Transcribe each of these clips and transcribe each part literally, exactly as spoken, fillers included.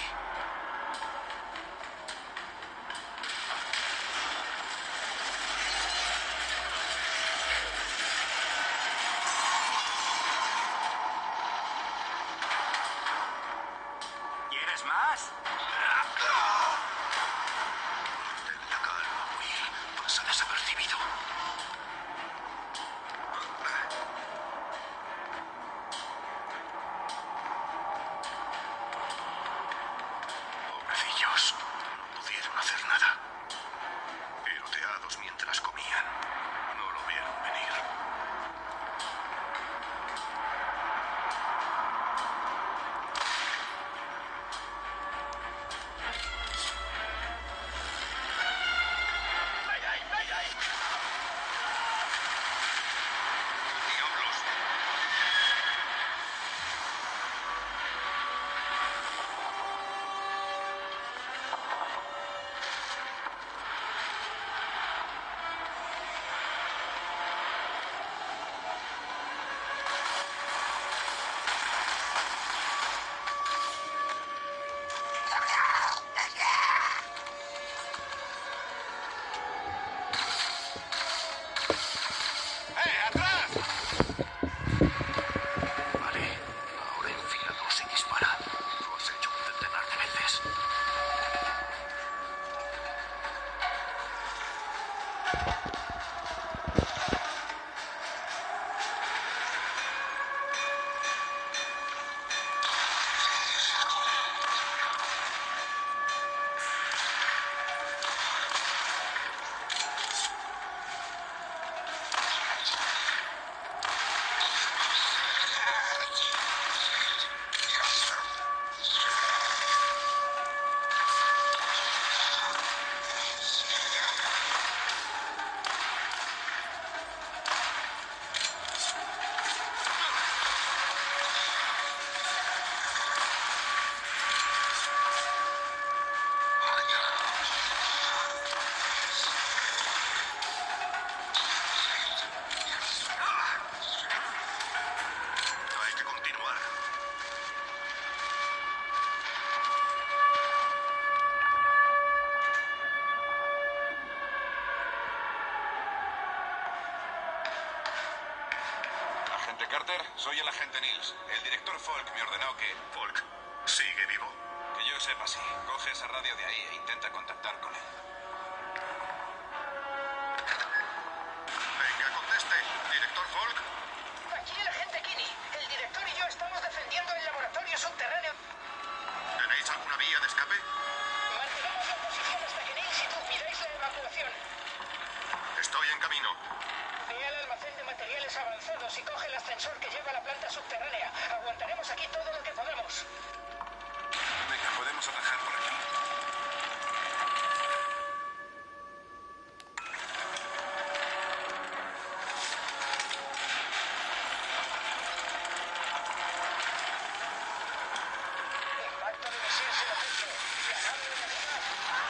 ¿Quieres más? Ten la calma, Will. Pasa desapercibido. Pobrecillos. No pudieron hacer nada. Tiroteados mientras comían. No lo vieron venir. ¡Ay, ay, ay, ay! ¡Diablos! ¡Eh, atrás! Vale. Ahora enfílalos y dispara. Lo has hecho un centenar de veces. Hay que continuar. Agente Carter, soy el agente Niels. El director Falk me ordenó que... Folk, ¿sigue vivo? Que yo sepa, sí. Coge esa radio de ahí e intenta contactar con él. Venga, conteste. Director Folk. Aquí el agente Kinney. El director y yo estamos defendiendo el laboratorio subterráneo. ¿Tenéis alguna vía de escape? Mantenemos la posición hasta que Nils y tú pidáis la evacuación. Estoy en camino. Ve al almacén de materiales avanzados y coge el ascensor que lleva a la planta subterránea. Aguantaremos aquí todo lo que podamos. Venga, podemos atajar por aquí. Impacto de misil cero punto. La nave enemiga.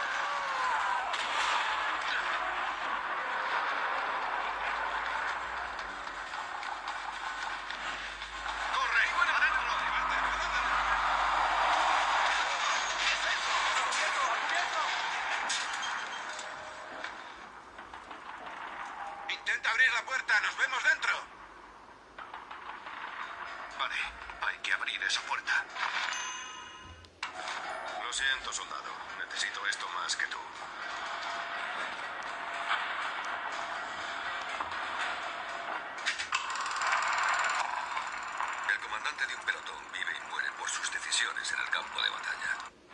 ¡Corre! ¡Adentro! Intenta abrir la puerta, nos vemos dentro. Vale, hay que abrir esa puerta. Lo siento, soldado. Necesito esto más que tú. El comandante de un pelotón vive y muere por sus decisiones en el campo de batalla.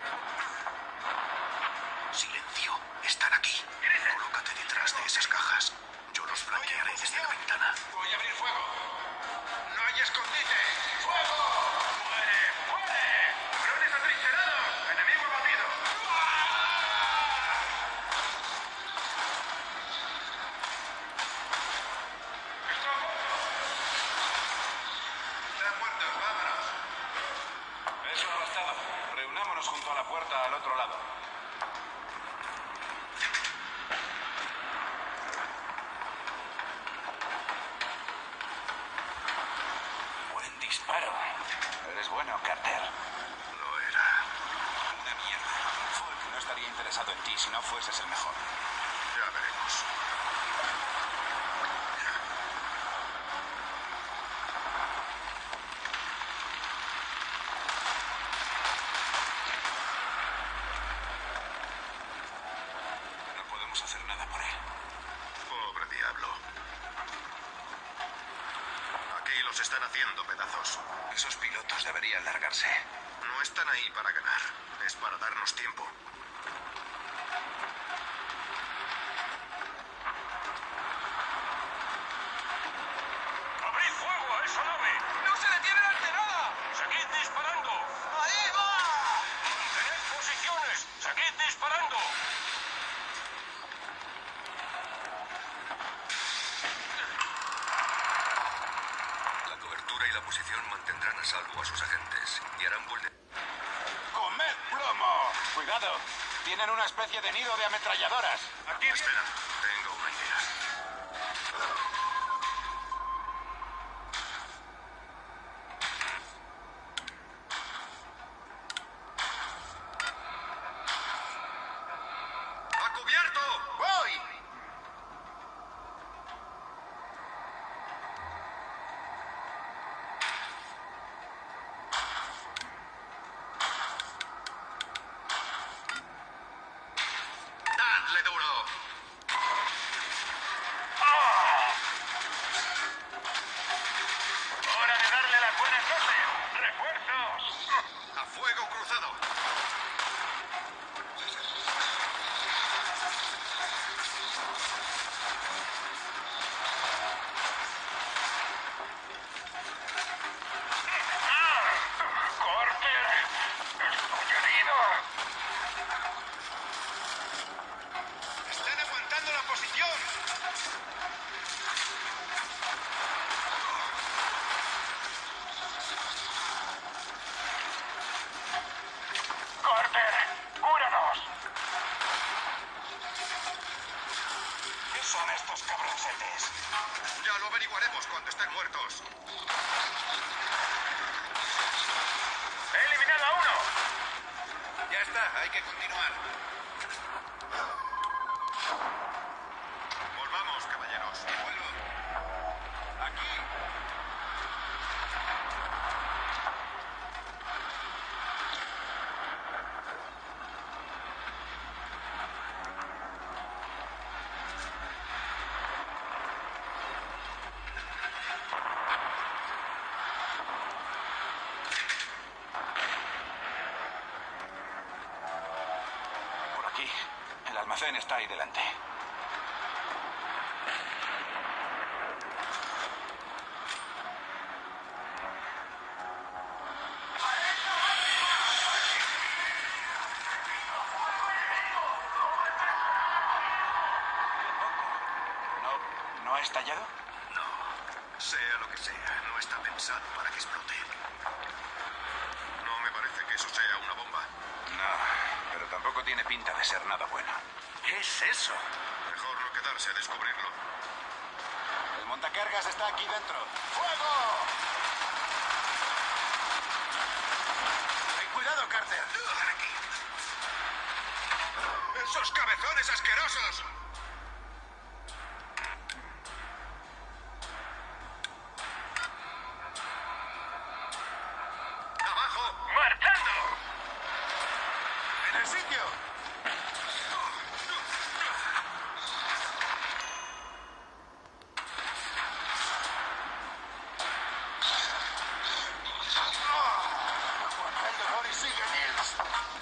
Silencio. Están aquí. Colócate detrás de esas cajas. Yo los flanquearé desde la ventana. Voy a abrir fuego. No hay escondite. ¡Fuego! ¡Muere! ¡Muere! ¡Cabrones atrincherados! ¡Enemigo abatido! ¡Está muerto! ¡Están muertos! ¡Vámonos! Eso ha bastado. Reunámonos junto a la puerta al otro lado. Buen disparo. Eres bueno, Carter. Lo era. pensado en ti si no fueses el mejor. Ya veremos. No podemos hacer nada por él. Pobre diablo. Aquí los están haciendo pedazos. Esos pilotos deberían largarse. No están ahí para ganar. Es para darnos tiempo. ¡Abrid fuego a esa nave! ¡No se detienen ante nada! ¡Seguid disparando! ¡Ahí va! ¡Mantened posiciones! ¡Seguid disparando! La cobertura y la posición mantendrán a salvo a sus agentes y harán vulner... ¡Comed plomo! ¡Cuidado! Tienen una especie de nido de ametralladoras. Aquí viene. Espera, tengo una idea. ¡A cubierto! ¡Voy! ¡Dadle duro! ¡Hora de darle las buenas noches! ¡Refuerzos! ¡A fuego cruzado! ¡Corter! ¡Estoy herido! ¡Están aguantando la posición! ¡Corter! ¡Cúranos! ¿Qué son estos cabroncetes? Ya lo averiguaremos cuando estén muertos. ¡He eliminado a uno! Ya está, hay que continuar. Volvamos, caballeros. Vuelvo. Aquí. Por aquí. El almacén está ahí delante. ¿No, no ha estallado? No. Sea lo que sea, no está pensado para que explote. No me parece que eso sea una bomba. No, pero tampoco tiene pinta de ser nada bueno. ¿Qué es eso? Mejor no quedarse a descubrirlo. El montacargas está aquí dentro. ¡Fuego! Ten cuidado, Carter. ¡Esos cabezones asquerosos! ¡Abajo! ¡Marchando! ¡En el sitio! Aguanta el dolor y sigue, Nils.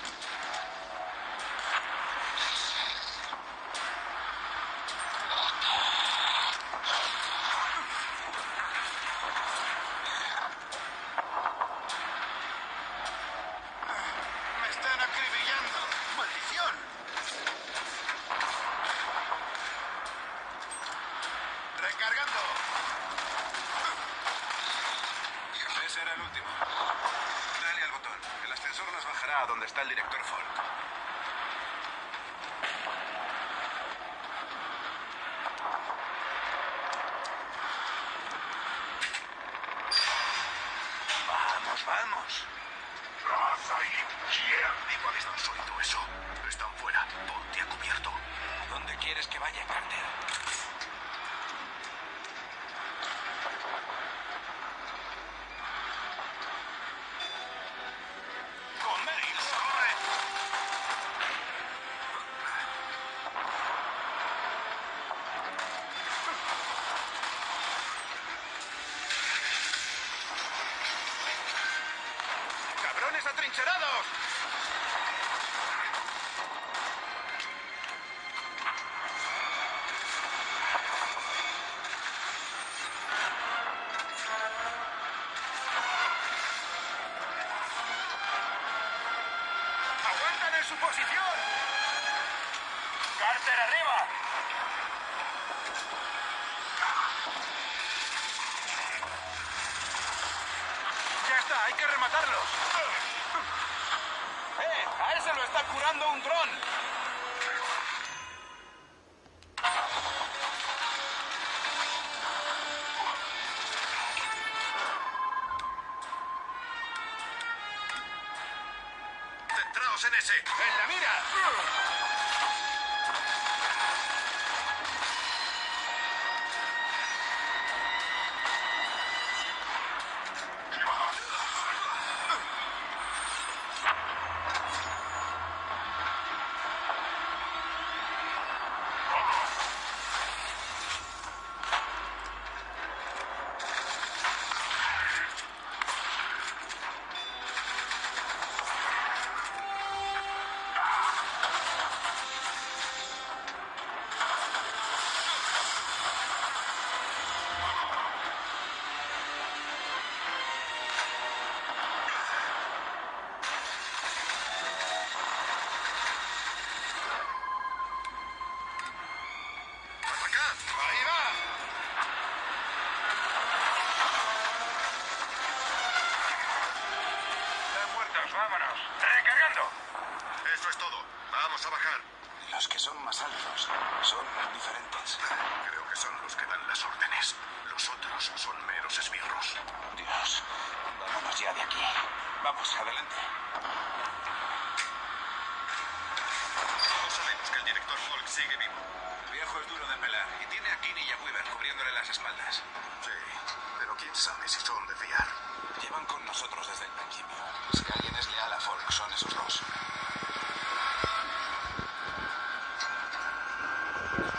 Me están acribillando. ¡Maldición! Recargando. Ese era el último. Dale al botón. El ascensor nos bajará a donde está el director Ford. Vamos, vamos. ¡Vamos ahí! Digo, ¿habéis oído eso? Están fuera. Ponte a cubierto. ¿Dónde quieres que vaya, Carter? ¡Con Mails! ¡Corre! ¡Cabrones atrincherados! ¡Aguantan en su posición! ¡Carter, arriba! ¡Ya está! ¡Hay que rematarlos! ¡Eh! ¡A ese lo está curando un dron! ¡Centraos en ese! ¡En la mira! ¡Ahí va! Están muertos, vámonos. Recargando. Eso es todo. Vamos a bajar. Los que son más altos son diferentes. Creo que son los que dan las órdenes. Los otros son meros esbirros. Dios, vámonos ya de aquí. Vamos, adelante. Todos sabemos que el director Falk sigue vivo. El viejo es duro de pelar y tiene a Kinney y a Weaver cubriéndole las espaldas. Sí, pero quién sabe si son de fiar. Llevan con nosotros desde el principio. Si alguien es leal a Falk, son esos dos.